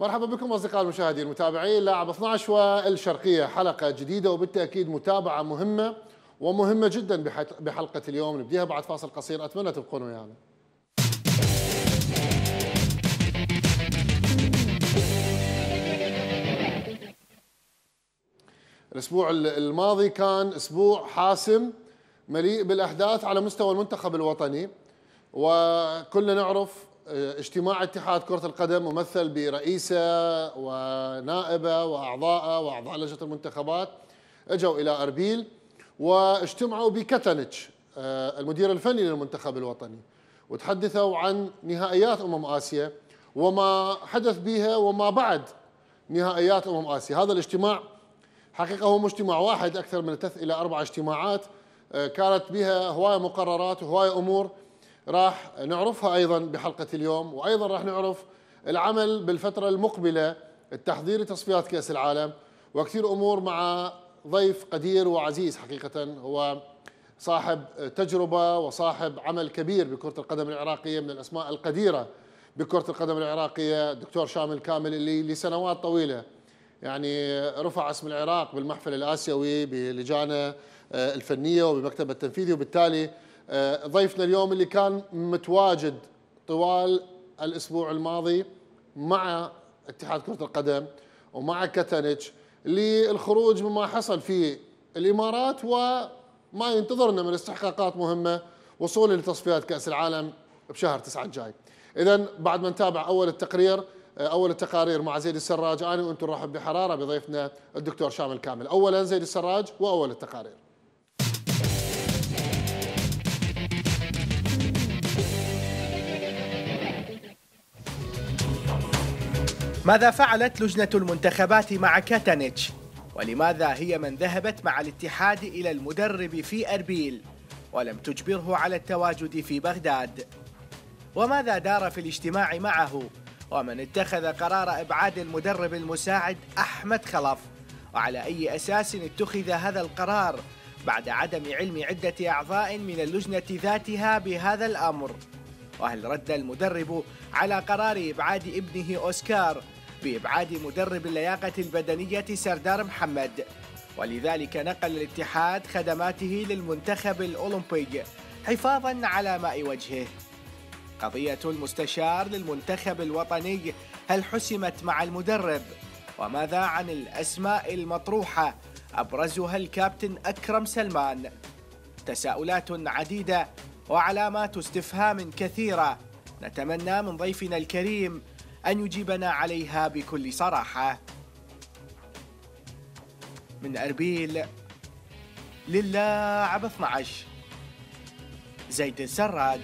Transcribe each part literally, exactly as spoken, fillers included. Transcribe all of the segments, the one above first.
مرحبا بكم أصدقائي المشاهدين المتابعين. لاعب اثني عشر والشرقية، حلقة جديدة وبالتأكيد متابعة مهمة ومهمة جدا بحلقة اليوم. نبديها بعد فاصل قصير، أتمنى تبقون ويانا. الأسبوع الماضي كان أسبوع حاسم مليء بالأحداث على مستوى المنتخب الوطني، وكلنا نعرف اجتماع اتحاد كرة القدم ممثل برئيسه ونائبه وأعضائه وأعضاء لجنة المنتخبات اجوا إلى أربيل واجتمعوا بكتنتش المدير الفني للمنتخب الوطني، وتحدثوا عن نهائيات أمم آسيا وما حدث بها وما بعد نهائيات أمم آسيا. هذا الاجتماع حقيقة هو مجتمع واحد أكثر من ثلاث إلى أربع اجتماعات كانت بها هواية مقررات وهواية أمور راح نعرفها أيضا بحلقة اليوم، وأيضا راح نعرف العمل بالفترة المقبلة، التحضير لتصفيات كأس العالم، وكثير أمور مع ضيف قدير وعزيز. حقيقة هو صاحب تجربة وصاحب عمل كبير بكرة القدم العراقية، من الأسماء القديرة بكرة القدم العراقية، الدكتور شامل كامل، اللي لسنوات طويلة يعني رفع اسم العراق بالمحفل الآسيوي بلجانه الفنية وبمكتبه التنفيذي، وبالتالي ضيفنا اليوم اللي كان متواجد طوال الأسبوع الماضي مع اتحاد كرة القدم ومع كتنتش للخروج مما حصل في الإمارات وما ينتظرنا من استحقاقات مهمة وصولا لتصفيات كأس العالم بشهر تسعة الجاي. إذن بعد ما نتابع أول التقرير أول التقارير مع زيد السراج، أنا وأنتم نرحب بحرارة بضيفنا الدكتور شامل كامل. أولا زيد السراج وأول التقارير. ماذا فعلت لجنة المنتخبات مع كاتانيتش؟ ولماذا هي من ذهبت مع الاتحاد إلى المدرب في أربيل ولم تجبره على التواجد في بغداد؟ وماذا دار في الاجتماع معه؟ ومن اتخذ قرار إبعاد المدرب المساعد أحمد خلف؟ وعلى أي أساس اتخذ هذا القرار بعد عدم علم عدة أعضاء من اللجنة ذاتها بهذا الأمر؟ وهل رد المدرب على قرار إبعاد ابنه أوسكار بإبعاد مدرب اللياقة البدنية سردار محمد، ولذلك نقل الاتحاد خدماته للمنتخب الأولمبي حفاظا على ماء وجهه؟ قضية المستشار للمنتخب الوطني هل حسمت مع المدرب؟ وماذا عن الأسماء المطروحة أبرزها الكابتن أكرم سلمان؟ تساؤلات عديدة وعلامات استفهام كثيرة نتمنى من ضيفنا الكريم أن يجيبنا عليها بكل صراحة. من أربيل للاعب اثني عشر، زيد السراج.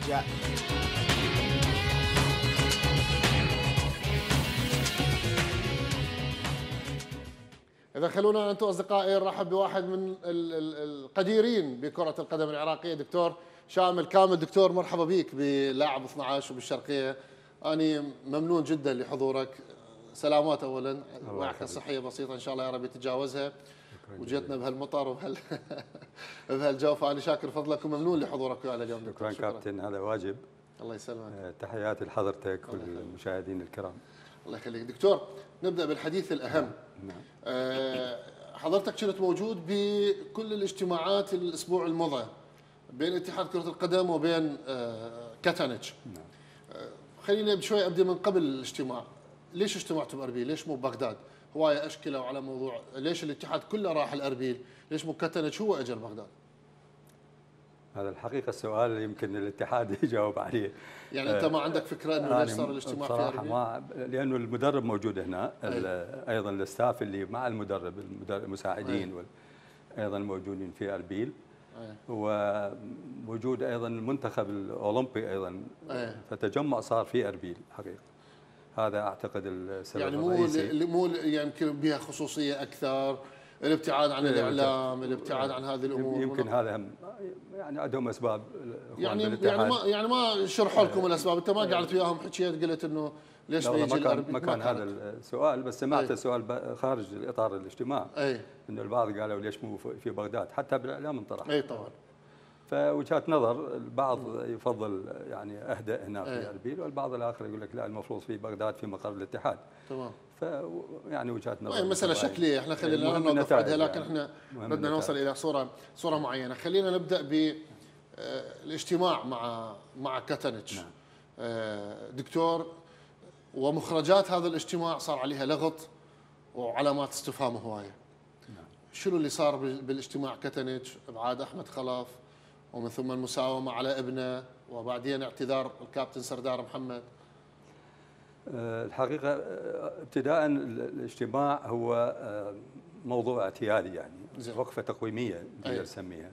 إذا خلونا أنتم أصدقائي نرحب بواحد من القديرين بكرة القدم العراقية، دكتور شامل كامل. دكتور مرحبا بك بلاعب اثني عشر وبالشرقية. أنا ممنون جدا لحضورك. سلامات أولا، وعكة صحية بسيطة إن شاء الله يا رب يتجاوزها، وجيتنا بهالمطر وبهال بهالجو، فأنا شاكر فضلك وممنون لحضورك ويانا اليوم. شكرا كابتن، هذا واجب. الله يسلمك. تحياتي لحضرتك والمشاهدين الكرام. الله يخليك. دكتور نبدأ بالحديث الأهم. نعم. أه حضرتك كنت موجود بكل الاجتماعات الأسبوع الماضي بين اتحاد كرة القدم وبين أه كاتانيتش. نعم. أه خلينا بشوي أبدأ من قبل الاجتماع. ليش اجتمعتوا بأربيل؟ ليش مو ببغداد؟ هواية أشكلوا على موضوع ليش الاتحاد كله راح الأربيل؟ ليش مو كاتانيتش هو أجل بغداد؟ هذا الحقيقة السؤال اللي يمكن الاتحاد يجاوب عليه. يعني أنت ما عندك فكرة إنه ليش صار الاجتماع في أربيل؟ ما لأنه المدرب موجود هنا، أيضا الستاف اللي مع المدرب المساعدين أيضا موجودين في أربيل، ووجود أيضا المنتخب الأولمبي أيضا، فتجمع صار في أربيل حقيقة. هذا أعتقد السبب يعني مو الرئيسي. مو يمكن بها خصوصية أكثر، الابتعاد عن الإعلام، الابتعاد عن هذه الأمور. يمكن هذا هم يعني عندهم أسباب يعني يعني ما يعني ما شرحوا لكم الأسباب، أنت ما قعدت وياهم حكيت قلت إنه ليش ما يجي الأربيل؟ ما كان هذا السؤال، بس سمعت السؤال خارج إطار الاجتماع. أي. إنه البعض قالوا ليش مو في بغداد، حتى بالإعلام انطرح. أي طبعا. فوجهات نظر، البعض يفضل يعني اهدأ هنا في أي. اربيل، والبعض الاخر يقول لك لا المفروض في بغداد في مقر الاتحاد. تمام. ف يعني وجهات نظر. هي مسألة شكلية، احنا خلينا نوقف عندها، لكن احنا بدنا نوصل الى صورة صورة معينة. خلينا نبدأ بالاجتماع مع مع كاتانيتش. نعم. دكتور، ومخرجات هذا الاجتماع صار عليها لغط وعلامات استفهام هواية. نعم. شنو اللي صار بالاجتماع كاتانيتش؟ ابعاد احمد خلف، ومن ثم المساومة على ابنه، وبعدين اعتذار الكابتن سردار محمد. الحقيقة ابتداء الاجتماع هو موضوع اعتيادي، يعني زي. وقفة تقويمية نقدر نسميها.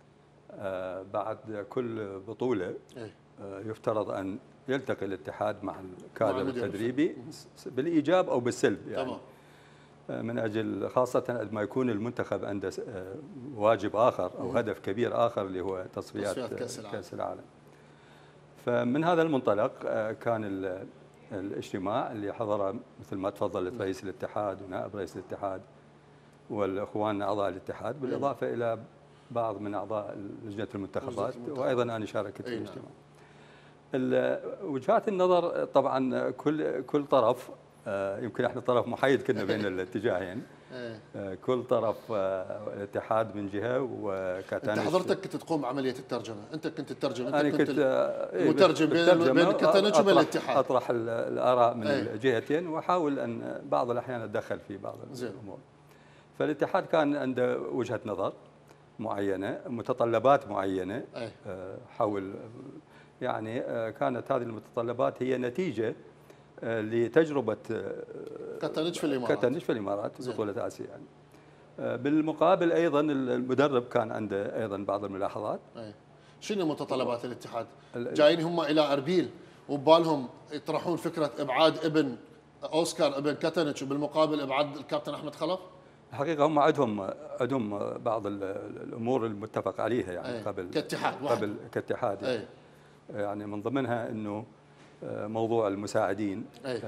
بعد كل بطولة أي. يفترض أن يلتقي الاتحاد مع الكادر التدريبي بالإيجاب أو بالسلب، يعني طبعا. من أجل خاصة عندما يكون المنتخب عنده واجب آخر أو هدف كبير آخر اللي هو تصفيات كأس العالم. كأس العالم. فمن هذا المنطلق كان الاجتماع اللي حضره مثل ما تفضلت رئيس الاتحاد ونائب رئيس الاتحاد والأخوان أعضاء الاتحاد، بالإضافة إلى بعض من أعضاء لجنة المنتخبات، وأيضا أنا شاركت في الاجتماع. وجهات النظر طبعا كل كل طرف، يمكن احنا طرف محايد كنا بين الاتجاهين، كل طرف الاتحاد من جهه وكاتانيتش. انت حضرتك كنت تقوم بعمليه الترجمه، انت كنت تترجم، انت أنا كنت المترجم بين بين كاتانيتش وبين الاتحاد. اطرح الاراء من أي. الجهتين، واحاول ان بعض الاحيان اتدخل في بعض زين. الامور. فالاتحاد كان عنده وجهه نظر معينه، متطلبات معينه أي. حول، يعني كانت هذه المتطلبات هي نتيجه لتجربه كاتانيتش في الامارات كاتانيتش في الامارات بطوله اسيا. يعني بالمقابل ايضا المدرب كان عنده ايضا بعض الملاحظات. أي. شنو متطلبات الاتحاد؟ جايين هم الى اربيل وبالهم يطرحون فكره ابعاد ابن اوسكار ابن كاتانيتش، وبالمقابل ابعاد الكابتن احمد خلف؟ الحقيقه هم عندهم عندهم بعض الامور المتفق عليها، يعني أي. قبل كاتحاد قبل كاتحاد يعني. يعني من ضمنها انه موضوع المساعدين. أي.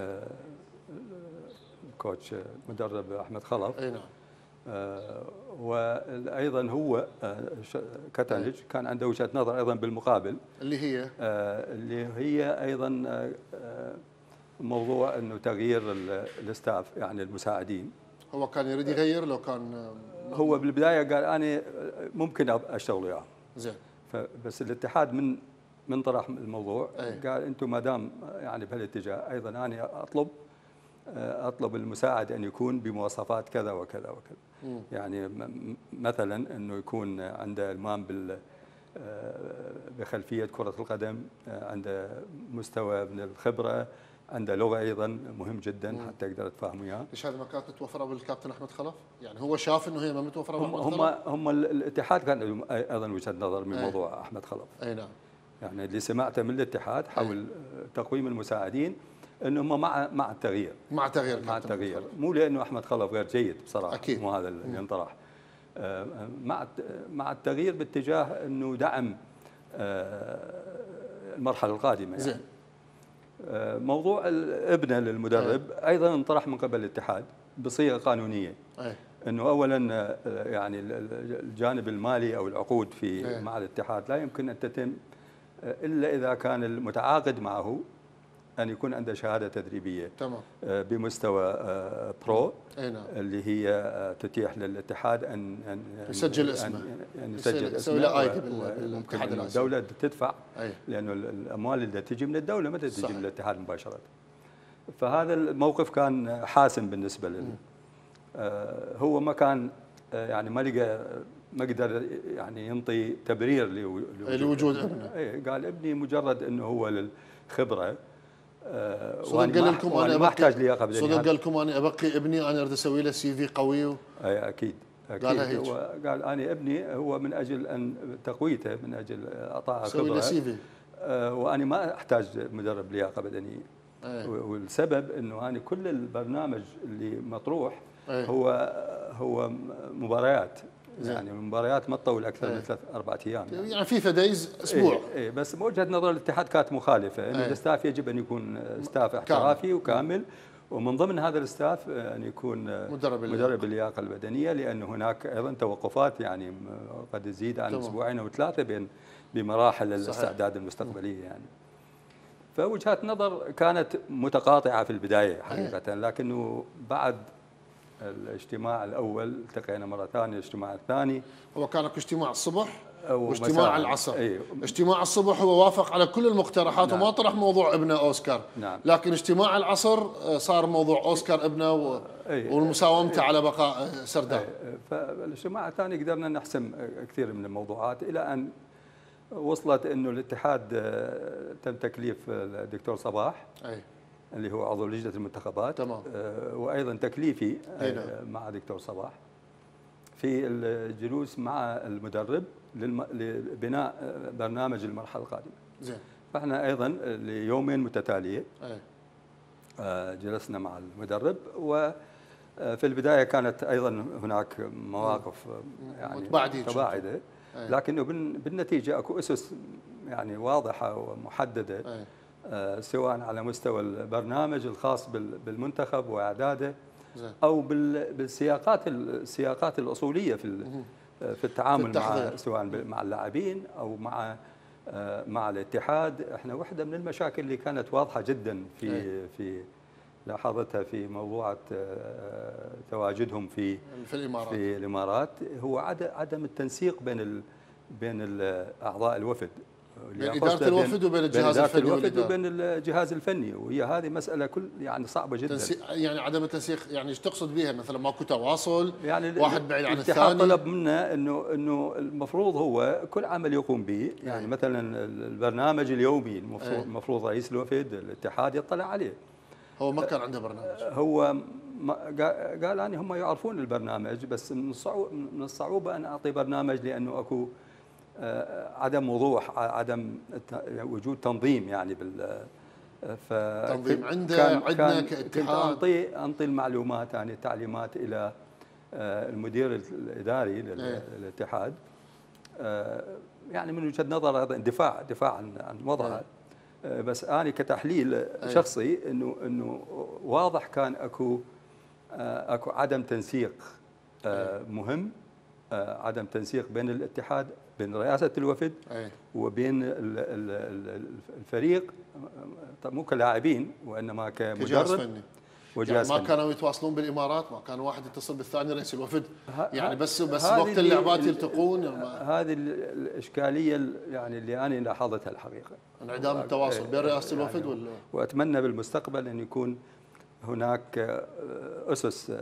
الكوتش مدرب احمد خلف. اي نعم. وايضا هو كاتانيتش كان عنده وجهه نظر ايضا بالمقابل، اللي هي اللي هي ايضا موضوع انه تغيير الاستاف، يعني المساعدين. هو كان يريد يغير، لو كان هو بالبدايه قال انا ممكن اشتغل وياه. زين. بس الاتحاد من من طرح الموضوع. أي. قال انتم ما دام يعني بهالاتجاه، ايضا انا اطلب اطلب المساعد ان يكون بمواصفات كذا وكذا وكذا. م. يعني مثلا انه يكون عنده المام بال بخلفيه كره القدم، عنده مستوى من الخبره، عنده لغه ايضا مهم جدا مم. حتى يقدر يتفاهم وياه. ليش هذه ما كانت متوفره بالكابتن احمد خلف؟ يعني هو شاف انه هي ما متوفره هم باحمد هم خلف؟ هم الاتحاد كان ايضا وجهه نظر من أي. موضوع احمد خلف. اي نعم. يعني اللي سمعته من الاتحاد حول أي. تقويم المساعدين انهم مع مع التغيير. مع التغيير مع التغيير، مو لانه احمد خلف غير جيد بصراحه. أكيد. مو هذا اللي ينطرح. مع مع التغيير باتجاه انه دعم المرحله القادمه. يعني. زين. موضوع الابنه للمدرب أي. ايضا انطرح من قبل الاتحاد بصيغه قانونيه. أي. انه اولا يعني الجانب المالي او العقود في أي. مع الاتحاد لا يمكن ان تتم الا اذا كان المتعاقد معه ان يكون عنده شهاده تدريبيه. تمام. بمستوى برو. أي نعم. اللي هي تتيح للاتحاد ان ان يسجل اسمه، ان يسجل اسمه له ايدي بالاتحاد. الدوله تدفع. أي. لانه الاموال اللي تجي من الدوله ما تجي من الاتحاد مباشره. فهذا الموقف كان حاسم بالنسبه له. آه هو ما كان يعني ما لقى ما قدر يعني ينطي تبرير لوجود ابنه. اي قال ابني مجرد انه هو للخبره. آه صدق قال لكم انا ما احتاج لياقه بدنيه. صدق قال لكم انا ابقي ابني، انا اريد اسوي له سي في قوي. و... اي اكيد اكيد. قال هيك. هو قال انا ابني هو من اجل ان تقويته، من اجل اعطائه خبره. سوي له سي في. آه وانا ما احتاج مدرب لياقه بدنيه. أي. والسبب انه انا كل البرنامج اللي مطروح أي. هو هو مباريات. زين. يعني المباريات ما تطول اكثر أي. من ثلاث اربع ايام. يعني, يعني فيفا دايز اسبوع. اي ايه بس وجهه نظر الاتحاد كانت مخالفه، انه الاستاف يجب ان يكون ستاف احترافي وكامل، ومن ضمن هذا الاستاف ان يكون مدرب مدرب اللياقه البدنيه، لان هناك ايضا توقفات يعني قد تزيد عن اسبوعين او ثلاثه بين بمراحل الاستعداد المستقبليه يعني. فوجهات نظر كانت متقاطعه في البدايه حقيقه، لكنه بعد الاجتماع الاول التقينا مره ثانيه، الاجتماع الثاني هو كان اكو اجتماع الصبح واجتماع العصر. أيه. اجتماع الصبح هو وافق على كل المقترحات. نعم. وما طرح موضوع ابنه اوسكار. نعم. لكن اجتماع العصر صار موضوع اوسكار ابنه و... أيه. والمساومه أيه. على بقاء سرداب. أيه. فالاجتماع الثاني قدرنا نحسم كثير من الموضوعات الى ان وصلت انه الاتحاد تم تكليف الدكتور صباح أيه. اللي هو عضو لجنه المنتخبات. تمام. وايضا تكليفي أيه. مع دكتور صباح في الجلوس مع المدرب لبناء برنامج المرحله القادمه. زين. فاحنا ايضا ليومين متتاليه أيه. جلسنا مع المدرب، وفي البدايه كانت ايضا هناك مواقف يعني متباعده، لكنه بالنتيجه اكو اسس يعني واضحه ومحدده أيه. سواء على مستوى البرنامج الخاص بالمنتخب واعداده او بالسياقات السياقات الاصوليه في في التعامل مع سواء مع اللاعبين او مع مع الاتحاد. احنا واحده من المشاكل اللي كانت واضحه جدا في في لاحظتها في موضوع تواجدهم في في الامارات في الامارات هو عدم التنسيق بين ال بين اعضاء الوفد، بين اداره الوفد وبين الجهاز بين الفني الوفد وبين الجهاز الفني، وهي هذه مساله كل يعني صعبه جدا. يعني عدم التنسيق، يعني ايش تقصد بها؟ مثلا ماكو تواصل، يعني واحد بعيد عن الثاني. الاتحاد طلب منا انه انه المفروض هو كل عمل يقوم به، يعني أيه. مثلا البرنامج اليومي المفروض أيه. المفروض رئيس الوفد الاتحاد يطلع عليه. هو ما كان عنده برنامج. هو قال اني هم يعرفون البرنامج، بس من الصعوبه من الصعوبه ان اعطي برنامج لانه اكو عدم وضوح، عدم وجود تنظيم يعني بال ف تنظيم عنده عندنا كاتحاد. انطي انطي المعلومات يعني التعليمات الى المدير الاداري للاتحاد، يعني من وجهه نظر هذا دفاع دفاع عن عن وضعه، بس انا كتحليل شخصي انه انه واضح كان اكو اكو عدم تنسيق مهم، عدم تنسيق بين الاتحاد بين رئاسه الوفد أيه. وبين الفريق، مو كلاعبين وانما كمدرب فني. يعني ما كانوا يتواصلون بالامارات، ما كان واحد يتصل بالثاني رئيس الوفد، يعني بس بس وقت اللعبات يلتقون. هذه الاشكاليه يعني اللي انا لاحظتها الحقيقه، انعدام التواصل بين رئاسه الوفد يعني وال واتمنى بالمستقبل ان يكون هناك اسس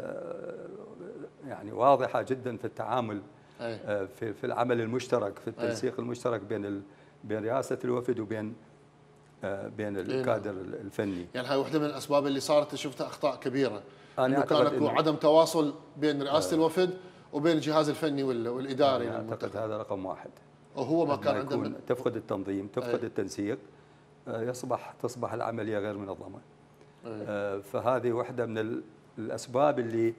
يعني واضحه جدا في التعامل أيه. في في العمل المشترك، في التنسيق أيه. المشترك بين بين رئاسه الوفد وبين بين الكادر أيه. الفني. يعني هاي واحده من الاسباب اللي صارت شفتها اخطاء كبيره، انه كان اكو عدم تواصل بين رئاسه أه. الوفد وبين الجهاز الفني والاداري. يعني اعتقد هذا رقم واحد، وهو ما كان عنده من... تفقد التنظيم، تفقد أيه. التنسيق، يصبح تصبح العمليه غير منظمه. أيه. فهذه واحده من الاسباب اللي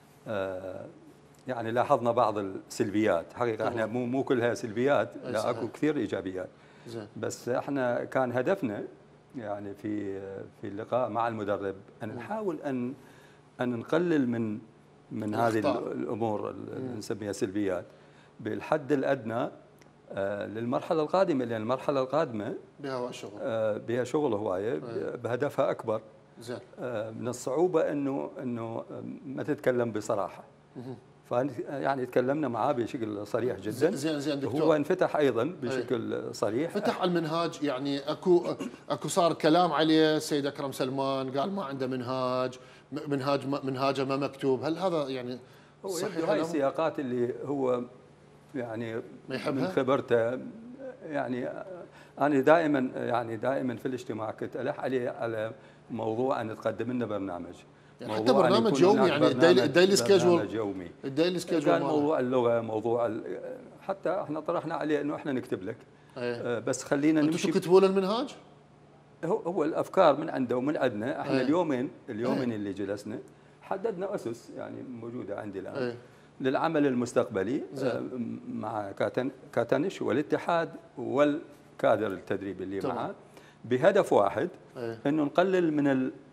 يعني لاحظنا بعض السلبيات حقيقه. احنا مو مو كلها سلبيات، لا اكو كثير ايجابيات. زي. بس احنا كان هدفنا يعني في في اللقاء مع المدرب ان نحاول ان ان نقلل من من هذه الامور اللي نسميها سلبيات بالحد الادنى للمرحله القادمه، لان المرحله القادمه بها شغل بها شغل هوايه، بهدفها اكبر. زين. من الصعوبه انه انه ما تتكلم بصراحه. يعني تكلمنا معاه بشكل صريح جدا. زين زين دكتور. هو انفتح ايضا بشكل أي. صريح، فتح على المنهاج. يعني اكو اكو صار كلام عليه السيد اكرم سلمان، قال ما عنده منهاج، منهاج منهاجه ما مكتوب. هل هذا يعني صحيح؟ هاي السياقات اللي هو يعني من خبرته، يعني انا دائما يعني دائما في الاجتماع كنت الح عليه على موضوع ان تقدم لنا برنامج، يعني حتى برنامج يومي، يعني الديلي, الديلي سكيجول يومي، الديلي سكيجول كان موضوع اللغه، موضوع حتى احنا طرحنا عليه انه احنا نكتب لك أيه. بس خلينا نمشي. انتم تكتبوا له المنهاج؟ هو هو الافكار من عنده ومن عندنا احنا. أيه. اليومين اليومين أيه. اللي جلسنا حددنا اسس يعني موجوده عندي الان أيه. للعمل المستقبلي زين. مع كاتن كاتنش والاتحاد والكادر التدريبي اللي معه، بهدف واحد أيه. انه نقلل من ال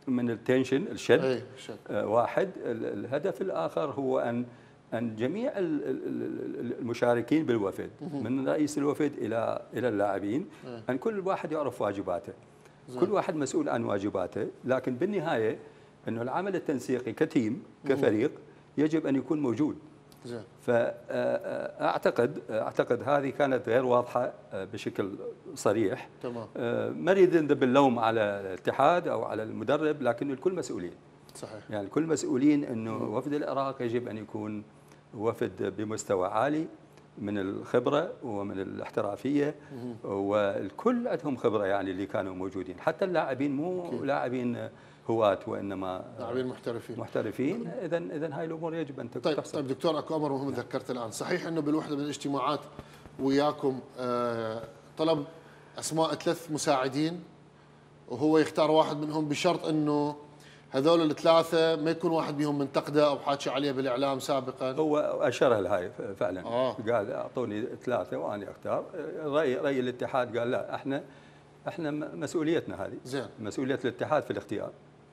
من التنشن الشد أي شد. واحد. الهدف الاخر هو ان ان جميع المشاركين بالوفد من رئيس الوفد الى الى اللاعبين ان كل واحد يعرف واجباته، كل واحد مسؤول عن واجباته، لكن بالنهايه انه العمل التنسيقي كتيم كفريق يجب ان يكون موجود. زين. فاعتقد اعتقد هذه كانت غير واضحه بشكل صريح. تمام. ما نريد نذب اللوم على الاتحاد او على المدرب، لكن الكل مسؤولين. صحيح. يعني الكل مسؤولين انه وفد العراق يجب ان يكون وفد بمستوى عالي من الخبره ومن الاحترافيه، والكل عندهم خبره يعني اللي كانوا موجودين، حتى اللاعبين مو لاعبين هواة وانما لاعبين محترفين محترفين. اذا اذا هاي الامور يجب ان طيب تحصل. طيب دكتور، اكو امر مهم ذكرت الان، صحيح انه بالوحده من الاجتماعات وياكم آه طلب اسماء ثلاث مساعدين وهو يختار واحد منهم بشرط انه هذول الثلاثه ما يكون واحد منهم منتقده او حاكي عليه بالاعلام سابقا. هو اشرها لهاي فعلا. آه. قال اعطوني ثلاثه وانا اختار. راي راي الاتحاد قال لا، احنا احنا مسؤوليتنا هذه. زين. مسؤوليه الاتحاد في الاختيار.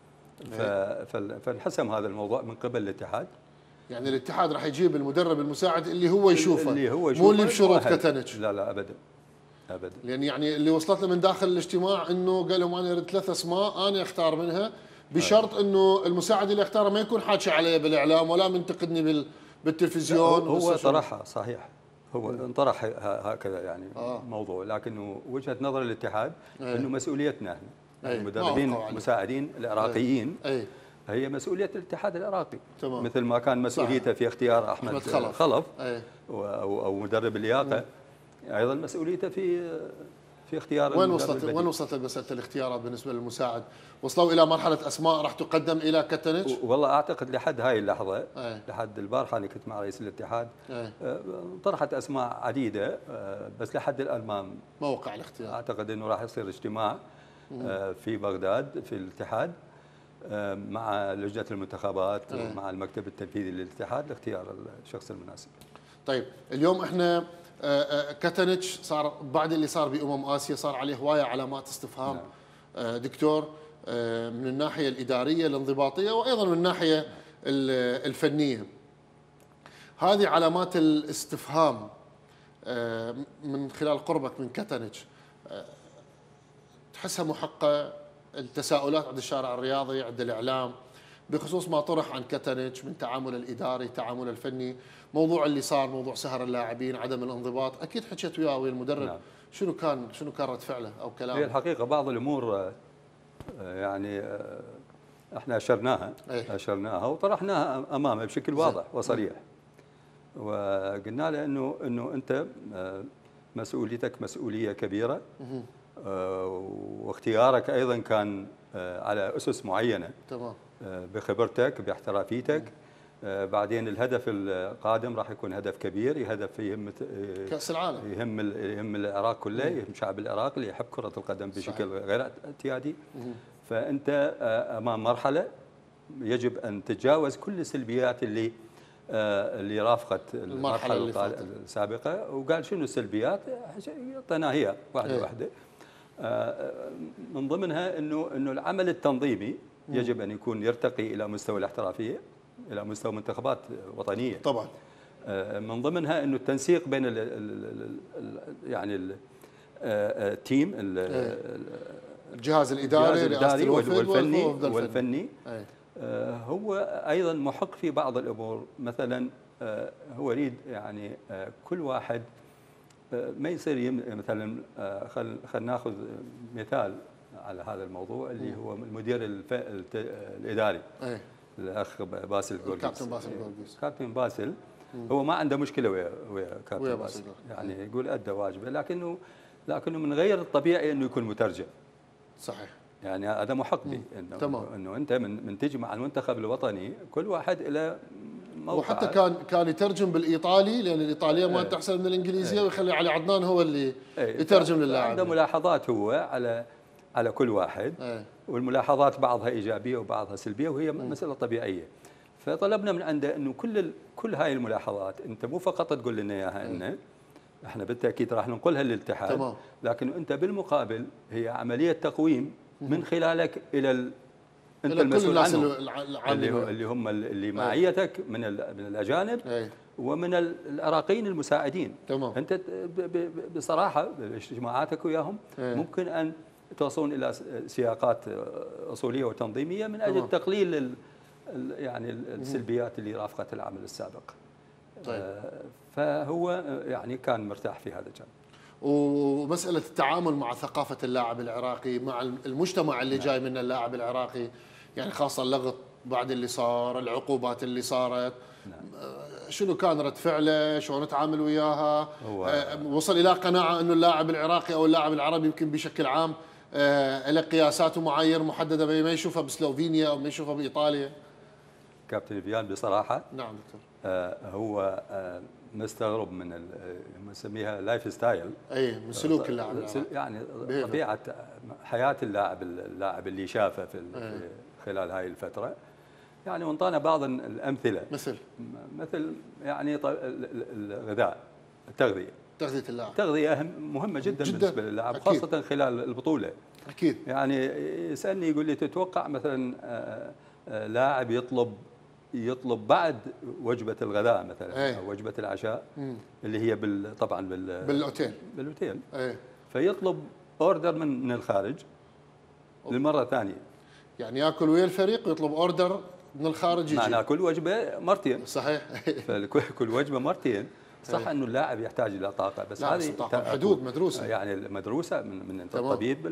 فانحسم هذا الموضوع من قبل الاتحاد. يعني الاتحاد راح يجيب المدرب المساعد اللي هو يشوفه، اللي هو يشوفه مو اللي بشروط كتنج. لا لا ابدا ابدا. لان يعني اللي وصلت له من داخل الاجتماع انه قال لهم انا اريد ثلاث اسماء انا اختار منها بشرط انه المساعد اللي اختاره ما يكون حاكي علي بالاعلام ولا منتقدني بالتلفزيون. هو طرحها صحيح، هو انطرح هكذا يعني آه. موضوع، لكنه وجهه نظر الاتحاد أيه. انه مسؤوليتنا احنا أيه. المدربين المساعدين العراقيين أيه. هي مسؤوليه الاتحاد العراقي. تمام. مثل ما كان مسؤوليته في اختيار احمد, أحمد خلف, خلف أيه. او او مدرب اللياقه، ايضا مسؤوليته في في اختيار. وين وصلت وين وصلت مساله الاختيارات بالنسبه للمساعد؟ وصلوا الى مرحله اسماء راح تقدم الى كتنج؟ والله اعتقد لحد هاي اللحظه أيه. لحد البارحه انا كنت مع رئيس الاتحاد أيه. طرحت اسماء عديده، بس لحد الان ما موقع الاختيار. اعتقد انه راح يصير اجتماع في بغداد في الاتحاد مع لجنه المنتخبات أيه. ومع المكتب التنفيذي للاتحاد لاختيار الشخص المناسب. طيب اليوم احنا كتنج صار بعد اللي صار بامم اسيا صار عليه هوايه علامات استفهام. نعم. دكتور، من الناحيه الاداريه الانضباطيه وايضا من الناحيه الفنيه، هذه علامات الاستفهام من خلال قربك من كتنج تحسها محقه؟ التساؤلات عند الشارع الرياضي عند الاعلام بخصوص ما طرح عن كتنج من تعامل الاداري تعامل الفني، موضوع اللي صار موضوع سهر اللاعبين عدم الانضباط، اكيد حكيت وياه ويا المدرب. نعم. شنو كان شنو كان رد فعله او كلامه؟ هي الحقيقه بعض الامور يعني احنا اشرناها أيه. اشرناها وطرحناها امامه بشكل واضح وصريح، وقلنا له انه انه انت مسؤوليتك مسؤوليه كبيره، واختيارك ايضا كان على اسس معينه. تمام. بخبرتك باحترافيتك. بعدين الهدف القادم راح يكون هدف كبير، هدف يهم كاس العالم، يهم يهم العراق كله، يهم شعب العراق اللي يحب كره القدم بشكل صحيح. غير اعتيادي. فانت امام مرحله يجب ان تتجاوز كل السلبيات اللي اللي رافقت المرحله, المرحلة السابقه. وقال شنو السلبيات؟ اعطيناها هي واحده ايه. واحده من ضمنها انه انه العمل التنظيمي يجب ان يكون يرتقي الى مستوى الاحترافيه، الى مستوى منتخبات وطنيه. طبعا. من ضمنها انه التنسيق بين ال ال ال يعني ال التيم الجهاز الاداري, الإداري والفني والفني أي. هو ايضا محق في بعض الامور. مثلا هو يريد يعني كل واحد ما يصير مثلا خل خلينا ناخذ مثال على هذا الموضوع اللي هو المدير الاداري أي. الاخ باسل جورجيس. كابتن باسل جورجيس. كابتن باسل هو ما عنده مشكله ويا ويا كابتن باسل، يعني يقول ادى واجبه، لكنه لكنه من غير الطبيعي انه يكون مترجم. صحيح. يعني هذا محق به انه تمام. انه انت من من تجي مع المنتخب الوطني كل واحد له موقع. وحتى كان كان يترجم بالايطالي لان الايطاليه ما ايه. احسن من الانجليزيه ايه. ويخلي علي عدنان هو اللي ايه. يترجم للاعب. عنده ملاحظات هو على على كل واحد ايه. والملاحظات بعضها ايجابيه وبعضها سلبيه وهي م. مساله طبيعيه. فطلبنا من عنده انه كل ال... كل هاي الملاحظات انت مو فقط تقول لنا اياها انه احنا بالتاكيد راح ننقلها للاتحاد، تمام. لكن انت بالمقابل هي عمليه تقويم من خلالك الى ال... انت المسؤول عنهم، اللي, اللي هم اللي معيتك من من الاجانب أي. ومن العراقيين المساعدين. تمام. انت بصراحه باجتماعاتك وياهم أي. ممكن ان توصلون الى سياقات اصوليه وتنظيميه من اجل تقليل يعني السلبيات اللي رافقت العمل السابق. طيب. فهو يعني كان مرتاح في هذا الجانب. ومسألة التعامل مع ثقافة اللاعب العراقي مع المجتمع اللي نعم. جاي منه اللاعب العراقي، يعني خاصة اللغط بعد اللي صار، العقوبات اللي صارت، نعم. شنو كان رد فعله؟ شلون نتعامل وياها؟ وصل إلى قناعة أنه اللاعب العراقي أو اللاعب العربي يمكن بشكل عام له قياسات ومعايير محددة ما يشوفها بسلوفينيا أو ما يشوفها بإيطاليا؟ كابتن فيان بصراحة نعم دكتور. آه هو آه مستغرب من نسميها لايف ستايل، اي من سلوك اللاعب يعني طبيعه حياه اللاعب اللاعب اللي شافه في خلال هاي الفتره. يعني وانطانا بعض الامثله مثل مثل يعني الغذاء، التغذيه تغذيه اللاعب، التغذيه أهم مهمه جدا, جداً بالنسبه للاعب، خاصه خلال البطوله. اكيد. يعني يسالني يقول لي تتوقع مثلا لاعب يطلب يطلب بعد وجبه الغداء مثلا أيه. او وجبه العشاء مم. اللي هي بال طبعا بال بالاوتيل بالاوتيل أيه. فيطلب اوردر من من الخارج للمره ثانيه، يعني ياكل ويا الفريق ويطلب اوردر من الخارج يجي، معناه كل وجبه مرتين. صحيح. فكل وجبه مرتين. صح انه اللاعب يحتاج الى طاقه، بس هذه حدود مدروسه، يعني مدروسه من من الطبيب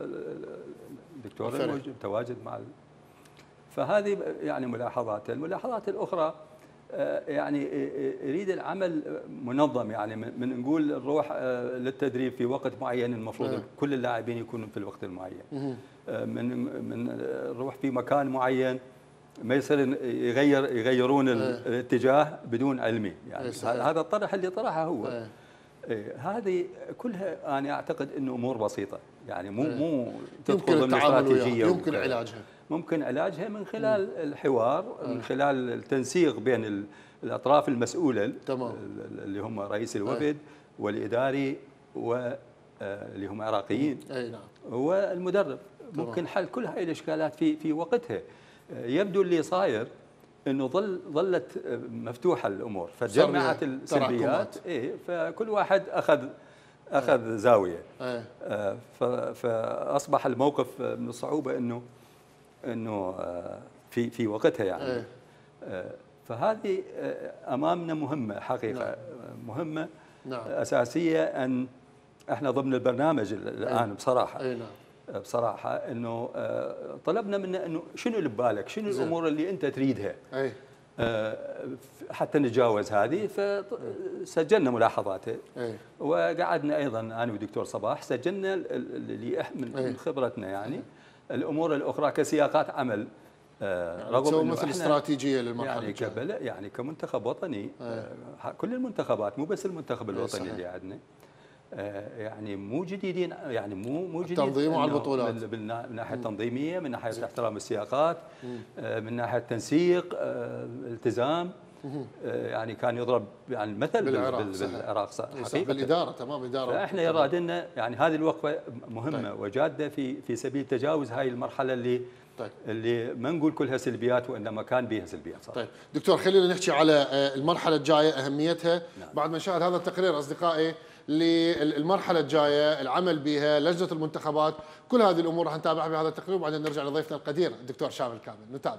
الدكتور المتواجد مع ال... فهذه يعني ملاحظات. الملاحظات الأخرى يعني يريد العمل منظم، يعني من نقول نروح للتدريب في وقت معين المفروض أه. كل اللاعبين يكونوا في الوقت المعين، من من نروح في مكان معين ما يصير يغير يغيرون أه. الاتجاه بدون علمي، يعني أه. هذا الطرح اللي طرحه هو أه. هذه كلها انا اعتقد انه امور بسيطه، يعني مو أه. مو تدخل ضمن استراتيجيه، يمكن علاجها ممكن علاجها من خلال م. الحوار، من خلال التنسيق بين الاطراف المسؤوله تمام. اللي هم رئيس الوفد والاداري واللي هم عراقيين اي نعم والمدرب. تمام. ممكن حل كل هاي الاشكالات في في وقتها. يبدو اللي صاير انه ظل ظلت مفتوحه الامور، فتجمعت السلبيات ايه، فكل واحد اخذ اخذ أي. زاويه أي. فاصبح الموقف من الصعوبه انه انه في في وقتها يعني أيه. فهذه امامنا مهمه حقيقه. نعم. مهمه نعم. اساسيه ان احنا ضمن البرنامج الان أيه. بصراحه أيه نعم. بصراحه انه طلبنا منه انه شنو اللي ببالك، شنو الامور اللي انت تريدها أيه. حتى نتجاوز هذه. فسجلنا ملاحظاته أيه. وقعدنا ايضا انا والدكتور صباح سجلنا اللي من أيه. خبرتنا يعني أيه. الامور الاخرى كسياقات عمل، يعني رغم انه مثل استراتيجيه للمرحله يعني كبل يعني كمنتخب وطني آه. كل المنتخبات مو بس المنتخب الوطني اللي عندنا آه يعني مو جديدين، يعني مو مو جديد التنظيم على البطولات من الناحيه التنظيميه، من ناحيه احترام السياقات، آه من ناحيه التنسيق، آه التزام. آه يعني كان يضرب يعني المثل بالعراق، بالعراق حقيقه بالاداره تمام اداره. فاحنا يرادنا يعني هذه الوقفه مهمه طيب. وجاده في في سبيل تجاوز هاي المرحله اللي طيب. اللي ما نقول كلها سلبيات وانما كان بها سلبيات صراحة. طيب دكتور خلينا نحكي على المرحله الجايه اهميتها. نعم. بعد ما نشاهد هذا التقرير اصدقائي للمرحله الجايه العمل بها لجنه المنتخبات، كل هذه الامور راح نتابعها بهذا التقرير وبعدين نرجع لضيفنا القدير الدكتور شامل كامل. نتابع.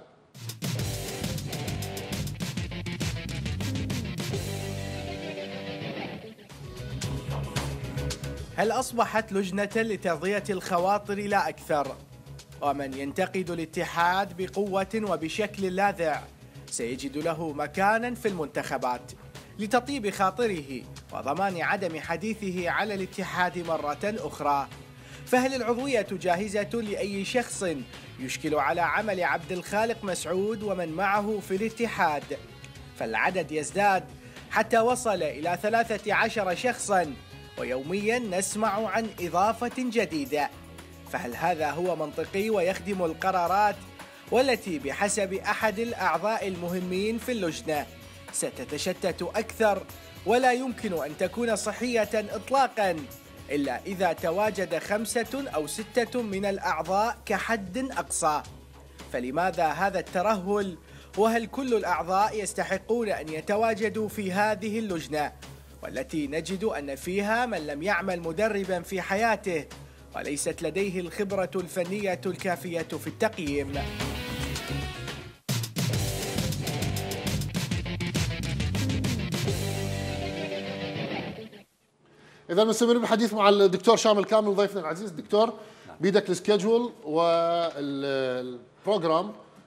هل أصبحت لجنة لتغذية الخواطر لا أكثر؟ ومن ينتقد الاتحاد بقوة وبشكل لاذع سيجد له مكانا في المنتخبات لتطيب خاطره وضمان عدم حديثه على الاتحاد مرة أخرى. فهل العضوية جاهزة لأي شخص يشكل على عمل عبد الخالق مسعود ومن معه في الاتحاد؟ فالعدد يزداد حتى وصل إلى ثلاثة عشر شخصا، ويوميا نسمع عن إضافة جديدة. فهل هذا هو منطقي ويخدم القرارات والتي بحسب أحد الأعضاء المهمين في اللجنة ستتشتت أكثر ولا يمكن أن تكون صحية إطلاقا إلا إذا تواجد خمسة أو ستة من الأعضاء كحد أقصى؟ فلماذا هذا الترهل؟ وهل كل الأعضاء يستحقون أن يتواجدوا في هذه اللجنة، والتي نجد أن فيها من لم يعمل مدربا في حياته وليست لديه الخبرة الفنية الكافية في التقييم؟ إذا نستمر بالحديث مع الدكتور شامل كامل ضيفنا العزيز. دكتور، بيدك السكيدجول والبروجرام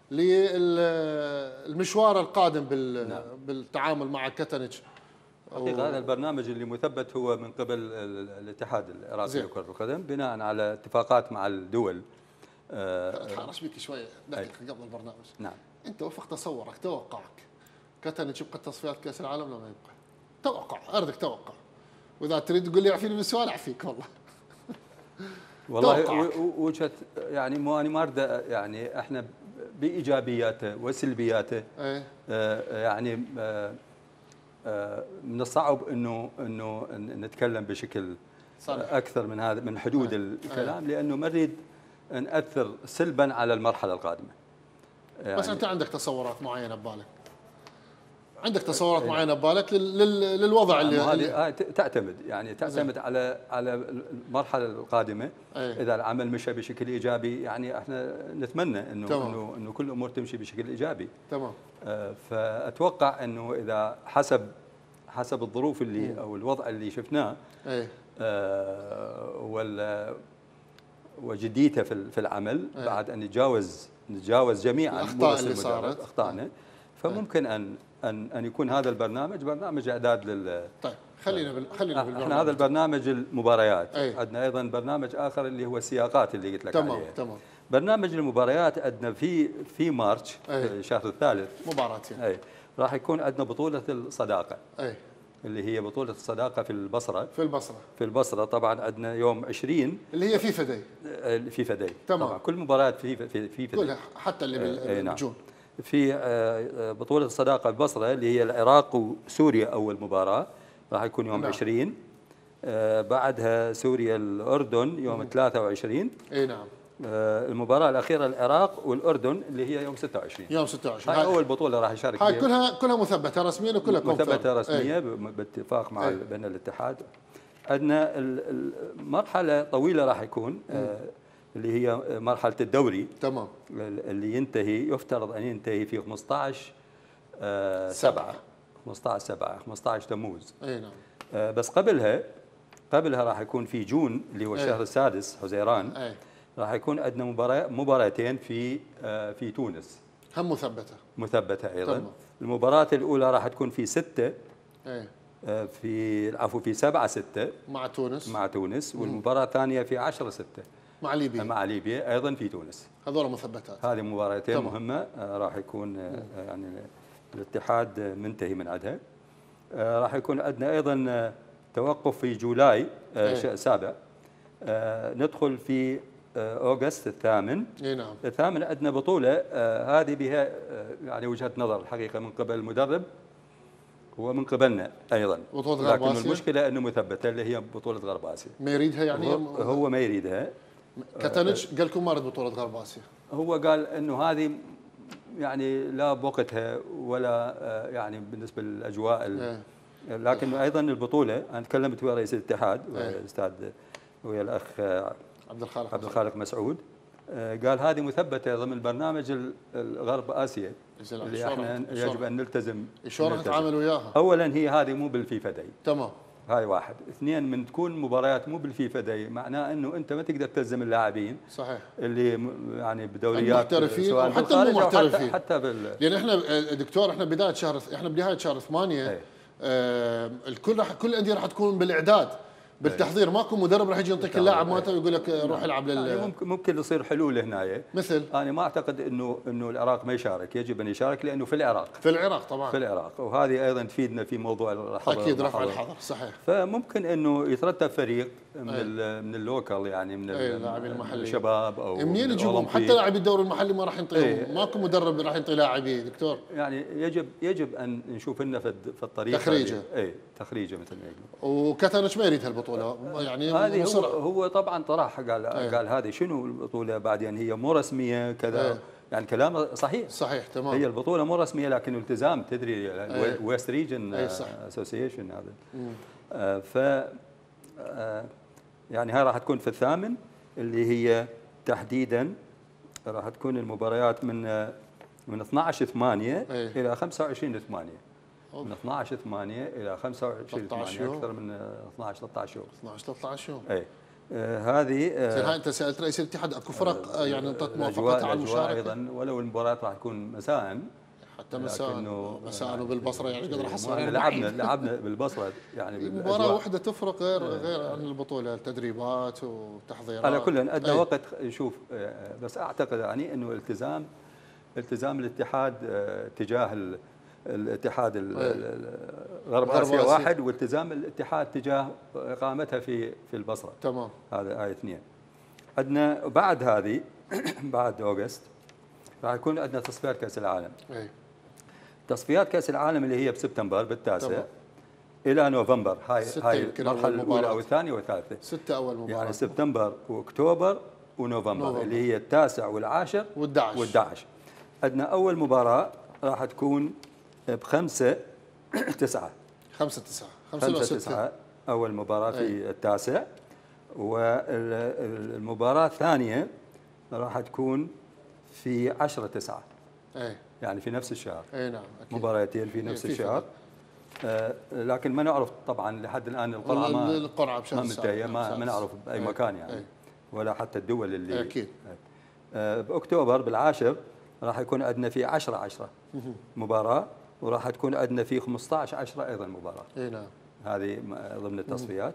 للمشوار القادم بالتعامل مع كاتانيتش. حقيقة هذا البرنامج اللي مثبت هو من قبل الاتحاد العراقي لكرة القدم بناء على اتفاقات مع الدول. اتحرش بك شوية دقيقة قبل البرنامج. نعم. أنت وفق تصورك، توقعك كاتانيتش يبقى تصفيات كأس العالم ولا ما يبقى؟ توقع، أردك توقع. وإذا تريد تقول لي اعفيني من السؤال أعفيك والله. والله وجهة يعني مو أنا ما أريد يعني احنا بإيجابياته وسلبياته. ايه؟ آه يعني آه آه من الصعب انه انه نتكلم بشكل صحيح. اكثر من هذا من حدود ايه؟ الكلام ايه؟ لانه ما نريد ناثر سلبا على المرحله القادمه. يعني بس انت عندك تصورات معينه ببالك؟ عندك تصورات ايه؟ معينه ببالك لل... للوضع اللي هذه تعتمد يعني تعتمد زي. على على المرحله القادمه. ايه؟ اذا العمل مشى بشكل ايجابي يعني احنا نتمنى انه تمام. انه انه كل الامور تمشي بشكل ايجابي. تمام. آه فاتوقع انه اذا حسب حسب الظروف اللي مم. او الوضع اللي شفناه ايه؟ آه وال وجديته في في العمل ايه؟ بعد ان نتجاوز نتجاوز جميعا الاخطاء اللي صارت اخطائنا، فممكن ان ان ان يكون هذا البرنامج برنامج اعداد لل طيب خلينا بال... خلينا بالبرنامج. احنا هذا البرنامج المباريات. أيه؟ عندنا ايضا برنامج اخر اللي هو السياقات اللي قلت لك تمام عليها. تمام. برنامج المباريات عندنا في في مارس أيه؟ الشهر الثالث مباراتين. اي راح يكون عندنا بطوله الصداقه. اي اللي هي بطوله الصداقه في البصره. في البصره. في البصره طبعا عندنا يوم عشرين اللي هي فيفا داي. فيفا داي. تمام. طبعا كل مباريات في في فيفا كلها حتى اللي بالجون. في بطولة الصداقة البصرة اللي هي العراق وسوريا أول مباراة راح يكون يوم نعم. عشرين. بعدها سوريا الأردن يوم مم. ثلاثة وعشرين. اي نعم. المباراة الأخيرة العراق والأردن اللي هي يوم ستة وعشرين. يوم ستة وعشرين. هاي أول بطولة راح يشارك فيها. هاي كلها كلها مثبتة رسميا وكلها مثبتة رسمية باتفاق مع أي. بين الاتحاد. عندنا المرحلة طويلة راح يكون مم. اللي هي مرحلة الدوري. تمام. اللي ينتهي يفترض أن ينتهي في خمسة عشر سبعة خمسة عشر سبعة خمسة عشر تموز. اي نعم. آه بس قبلها قبلها راح يكون في جون اللي هو الشهر السادس حزيران. اي. راح يكون عندنا مباراة مباراتين في آه في تونس. هم مثبتة. مثبتة أيضا. تمام. المباراة الأولى راح تكون في ستة. اي. آه في العفو في سبعة ستة. مع تونس. مع تونس والمباراة الثانية في عشرة ستة. مع ليبيا. مع ليبيا ايضا في تونس. هذول مثبتات. هذه مباراتين مهمه آه راح يكون آه يعني الاتحاد منتهي من عندها. آه راح يكون عندنا ايضا آه توقف في جولاي آه سابع. آه ندخل في آه اوغست الثامن. اي نعم. الثامن عندنا بطوله آه هذه بها آه يعني وجهه نظر الحقيقه من قبل المدرب ومن قبلنا ايضا. بطوله غرب اسيا. لكن المشكله انه مثبته اللي هي بطوله غرب اسيا. ما يريدها يعني. هو, هو ما يريدها. كاتانيتش قال لكم ما اريد بطوله غرب اسيا. هو قال انه هذه يعني لا بوقتها ولا يعني بالنسبه للاجواء ايه. لكن ايضا البطوله انا تكلمت ويا رئيس الاتحاد الاستاذ ويا الاخ عبد الخالق عبد الخالق مسعود. قال هذه مثبته ضمن برنامج الغرب اسيا اللي احنا يجب ان نلتزم. شلون راح نتعامل وياها؟ اولا هي هذه مو بالفيفا داي. تمام. هاي واحد. اثنين، من تكون مباريات مو بالفيفا داي معناه انه انت ما تقدر تلزم اللاعبين. صحيح. اللي يعني بدوريات المحترفين او حتى المحترفين. حتى, حتى بال لان احنا دكتور احنا بدايه شهر احنا بنهايه شهر ثمانية آه الكل راح كل الانديه راح تكون بالاعداد بالتحضير. ماكو مدرب راح يجي يعطيك اللاعب مالته ويقول لك روح العب لل يعني ممكن ممكن يصير حلول هنا. مثل انا ما اعتقد انه انه العراق ما يشارك، يجب ان يشارك لانه في العراق. في العراق طبعا. في العراق وهذه ايضا تفيدنا في موضوع الحظر. اكيد رفع الحظر صحيح. فممكن انه يترتب فريق من ال من اللوكال يعني من اللاعبين المحليين الشباب او منين يجيبهم؟ حتى لاعبي الدوري المحلي ما راح ينطيهم. ايه. ماكو مدرب راح ينطي لاعبي دكتور. يعني يجب يجب ان نشوف لنا في الطريق تخريجه. اي تخريجه مثل ما يقولون. وكاتانيتش ما يريد هالبطوله يعني. هذه هو, هو طبعا طرح قال ايه. قال هذه شنو البطوله بعدين هي مو رسميه كذا. ايه. يعني كلامه صحيح صحيح تمام. هي البطوله مو رسميه لكن التزام تدري ويست ريجن اسوسيشن هذا. آه ف آه يعني هاي راح تكون في الثامن اللي هي تحديدا راح تكون المباريات من آه من اثنعش ثمانية الى خمسة وعشرين ثمانية. من اثنعش ثمانية الى خمسة وعشرين ثمانية اكثر من اثنعش ثلاثة عشر يوم. اثنعش ثلاثة عشر يوم. اي آه هذه آه هاي انت سالت رئيس الاتحاد اكو فرق آه يعني انطت موافقتها على المشاركه ايضا ولو المباراه راح تكون مساء حتى مساء مساء وبالبصره يعني قدر احصل لعبنا لعبنا بالبصره يعني مباراه واحده تفرق غير غير عن البطوله التدريبات والتحضيرات. على كل عندنا وقت نشوف بس اعتقد يعني انه التزام التزام الاتحاد تجاه الاتحاد غرب اسيا واحد والتزام الاتحاد تجاه اقامتها في في البصره. تمام. هذا آية اثنين. عندنا بعد هذه بعد اوغست راح يكون عندنا تصفيات كاس العالم. اي تصفيات كاس العالم اللي هي بسبتمبر بالتاسع تمام. الى نوفمبر. هاي هاي المرحله الاولى او الثانيه والثالثه. ستة اول مباراه يعني سبتمبر واكتوبر ونوفمبر نوفمبر. اللي هي التاسع والعاشر والدعش والدعش. عندنا اول مباراه راح تكون بخمسة تسعة. خمسة تسعة. خمسة تسعة أول مباراة في أي. التاسع والمباراة الثانية راح تكون في عشرة تسعة. أي. يعني في نفس الشهر. أي نعم أكيد. مباراتين في نفس الشهر. آه لكن ما نعرف طبعا لحد الآن القرعة ما القرعة ما منتهية ما, ما نعرف بأي أي. مكان يعني. أي. ولا حتى الدول اللي أكيد. آه بأكتوبر بالعاشر راح يكون عندنا في عشرة عشرة مباراة وراح تكون عندنا في خمسة عشر عشرة ايضا مباراه. اي نعم. هذه ضمن التصفيات.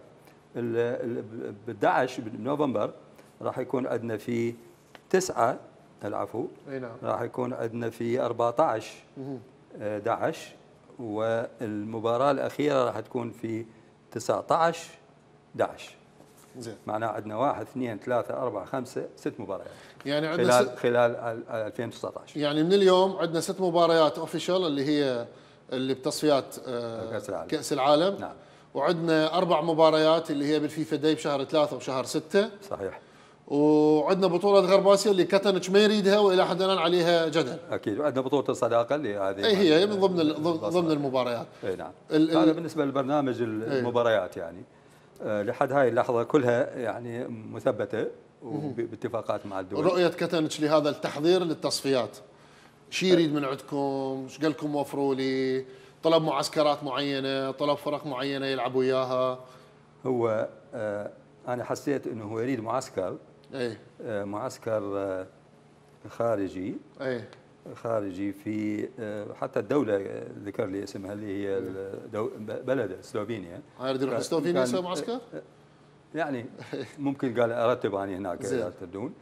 بالدعش بنوفمبر راح يكون عندنا في تسعة العفو. اي نعم. راح يكون عندنا في أربعة عشر دعش والمباراه الاخيره راح تكون في تسعة عشر دعش. زين. معناه عندنا واحد اثنين ثلاثة أربعة خمسة ست مباريات. يعني عندنا خلال ست خلال ألفين وتسعة عشر. يعني من اليوم عندنا ست مباريات اوفيشال اللي هي اللي بتصفيات كأس العالم. كأس العالم. نعم. وعندنا اربع مباريات اللي هي بالفيفا داي بشهر ثلاثة وشهر ستة. صحيح. وعندنا بطولة غرب اسيا اللي كاتانيتش ما يريدها والى حد الان عليها جدل. اكيد وعندنا بطولة الصداقة اللي هذه اي هي من ضمن ضمن المباريات. اي نعم. هذا بالنسبة للبرنامج المباريات يعني. لحد هاي اللحظة كلها يعني مثبتة وباتفاقات مع الدول. رؤية كاتانيتش لهذا التحضير للتصفيات شو يريد من عندكم؟ ايش قال لكم وفروا لي؟ طلب معسكرات معينة، طلب فرق معينة يلعبوا اياها؟ هو آه انا حسيت انه هو يريد معسكر اي آه معسكر آه خارجي اي خارجي في حتى الدولة ذكر لي اسمها اللي هي بلد سلوفينيا. هاي يروح سلوفينيا يسوي معسكر؟ يعني ممكن قال ارتب اني هناك اذا تردون.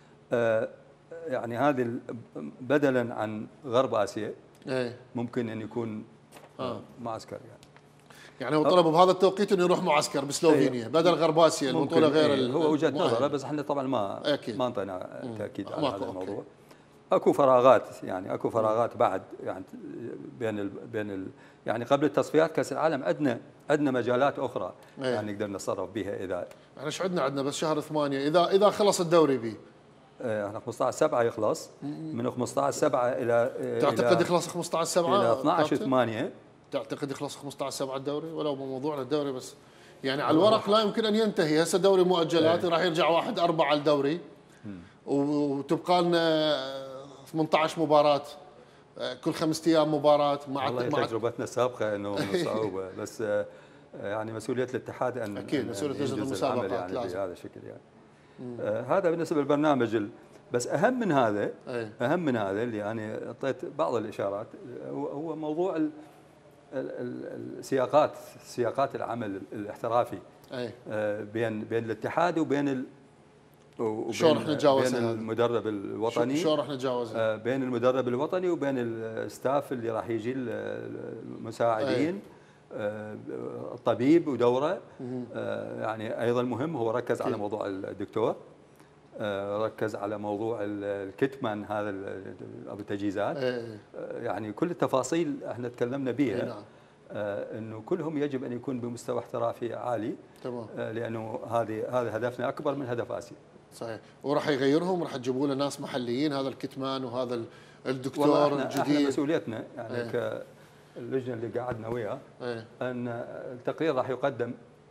يعني هذه بدلا عن غرب اسيا ممكن ان يكون آه. معسكر يعني. يعني هو طلبوا بهذا التوقيت انه يروح معسكر بسلوفينيا بدل غرب اسيا البطولة غير إيه هو وجهة نظره بس احنا طبعا ما أكيد. ما انطينا تاكيد على هذا الموضوع. اكو فراغات يعني اكو فراغات بعد يعني بين ال بين ال يعني قبل التصفيات كاس العالم عندنا عندنا مجالات اخرى أيه. يعني نقدر نتصرف بها اذا احنا ايش عندنا عندنا بس شهر ثمانية اذا اذا خلص الدوري بيه احنا خمسة عشر سبعة يخلص من خمسة عشر سبعة الى تعتقد يخلص خمسة عشر سبعة الى اثني عشر ثمانية تعتقد يخلص خمسة عشر سبعة الدوري ولو موضوعنا الدوري بس يعني على الورق لا يمكن ان ينتهي هسه دوري مؤجلات أيه. راح يرجع واحد أربعة الدوري وتبقى لنا ثمانية عشر مباراة كل خمسة ايام مباراة مع والله مع تجربتنا السابقة انه من الصعوبة بس يعني مسؤولية الاتحاد ان اكيد مسؤولية لجنة المسابقات يعني لازم بهذا الشكل يعني. آه هذا بالنسبة للبرنامج بس اهم من هذا أي. اهم من هذا اللي انا اعطيت بعض الاشارات هو موضوع ال السياقات سياقات العمل الاحترافي أي. آه بين بين الاتحاد وبين ال شلون رح نتجاوزها؟ بين المدرب الوطني شلون رح نتجاوزها؟ بين المدرب الوطني وبين الستاف اللي راح يجي المساعدين الطبيب ودوره يعني ايضا مهم هو ركز على موضوع الدكتور ركز على موضوع الكتمان هذا ابو التجهيزات يعني كل التفاصيل احنا تكلمنا بها انه كلهم يجب ان يكون بمستوى احترافي عالي تمام. لانه هذه هذا هدفنا اكبر من هدف اسيا. صحيح. وراح يغيرهم، راح تجيبوا له ناس محليين، هذا الكتمان وهذا الدكتور احنا الجديد. احنا مسؤوليتنا يعني ايه. كاللجنه اللي قعدنا وياه ايه. ان التقرير راح يقدم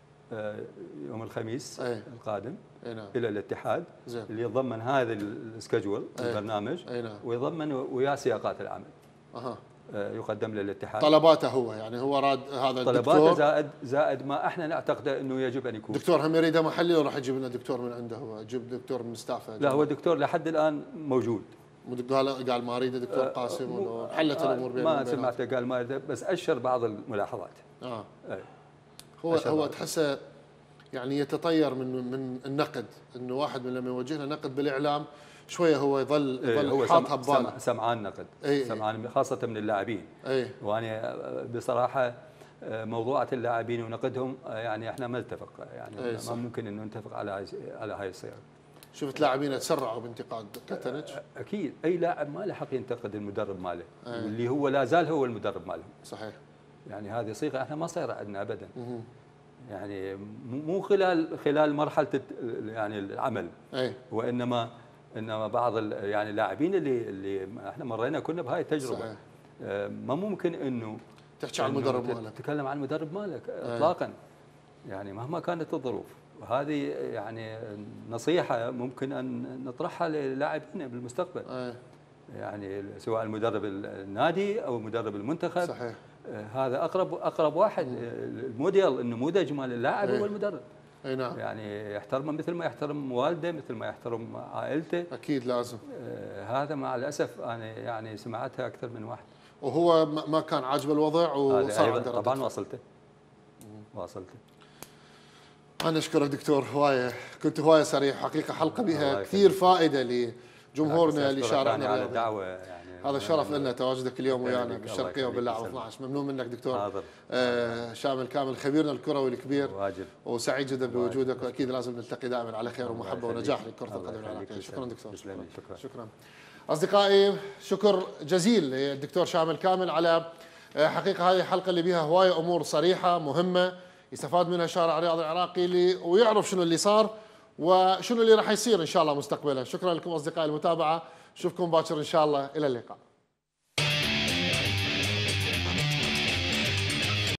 يوم الخميس ايه. القادم ايه نعم. الى الاتحاد زي. اللي يتضمن هذا السكجول ايه. البرنامج ايه نعم. ويضمن وياه سياقات العمل. اها يقدم للاتحاد طلباته هو، يعني هو راد هذا الدكتور طلباته زائد زائد ما احنا نعتقده انه يجب ان يكون. دكتور هم يريده محلي ولا راح يجيب لنا دكتور من عنده هو؟ يجيب دكتور من ستافه؟ لا هو دكتور لحد الان موجود. قال قال ما اريده دكتور قاسم ولا حلت الامور بينهم؟ ما سمعته قال ما اريده، بس اشر بعض الملاحظات. اه ايه. هو هو تحسه يعني يتطير من من النقد، انه واحد من لما يوجه له نقد بالاعلام شويه هو يظل يظل إيه حاطها بباله. سمعان نقد إيه سمعان خاصه من اللاعبين. إيه وانا بصراحه موضوعات اللاعبين ونقدهم يعني احنا ما نتفق، يعني إيه ما ممكن انه نتفق على هاي على هاي الصيغه. شفت لاعبين تسرعوا بانتقاد كاتانيتش؟ اكيد اي لاعب ما له حق ينتقد المدرب ماله، إيه واللي هو لا زال هو المدرب ماله. صحيح. يعني هذه صيغه احنا ما صايره عندنا ابدا. مه. يعني مو خلال خلال مرحله يعني العمل. أي. وانما انما بعض يعني اللاعبين اللي اللي احنا مرينا كنا بهاي التجربه. صحيح. ما ممكن انه تحكي عن المدرب مالك، تتكلم عن المدرب مالك اطلاقا. يعني مهما كانت الظروف، وهذه يعني نصيحه ممكن ان نطرحها للاعبين بالمستقبل. أي. يعني سواء المدرب النادي او مدرب المنتخب. صحيح. هذا اقرب اقرب واحد. الموديل النموذج مال اللاعب هو المدرب. اي نعم. يعني يحترمه مثل ما يحترم والده، مثل ما يحترم عائلته. اكيد لازم. آه هذا مع الاسف انا يعني سمعتها اكثر من واحد. وهو ما كان عاجبه الوضع وصار عنده رد طبعا واصلته. واصلته. انا اشكرك دكتور، هوايه كنت هوايه صريح، حقيقه حلقه بها كثير فائده لجمهورنا لشارعنا على الدعوه يعني. هذا شرف لنا تواجدك اليوم ويانا بالشرقيه وباللاعب اثني عشر. ممنون منك دكتور آه شامل كامل خبيرنا الكروي الكبير. واجب. وسعيد جدا بوجودك، واكيد لازم نلتقي دائما على خير ومحبه ونجاح لكره القدم العراقيه. شكرا دكتور. شكرا. شكرا اصدقائي، شكر جزيل للدكتور شامل كامل على حقيقه هذه الحلقه اللي بها هوايه امور صريحه مهمه يستفاد منها الشارع الرياضي العراقي ويعرف شنو اللي صار وشنو اللي راح يصير ان شاء الله مستقبلا. شكرا لكم اصدقائي المتابعه، نشوفكم باكر ان شاء الله، الى اللقاء.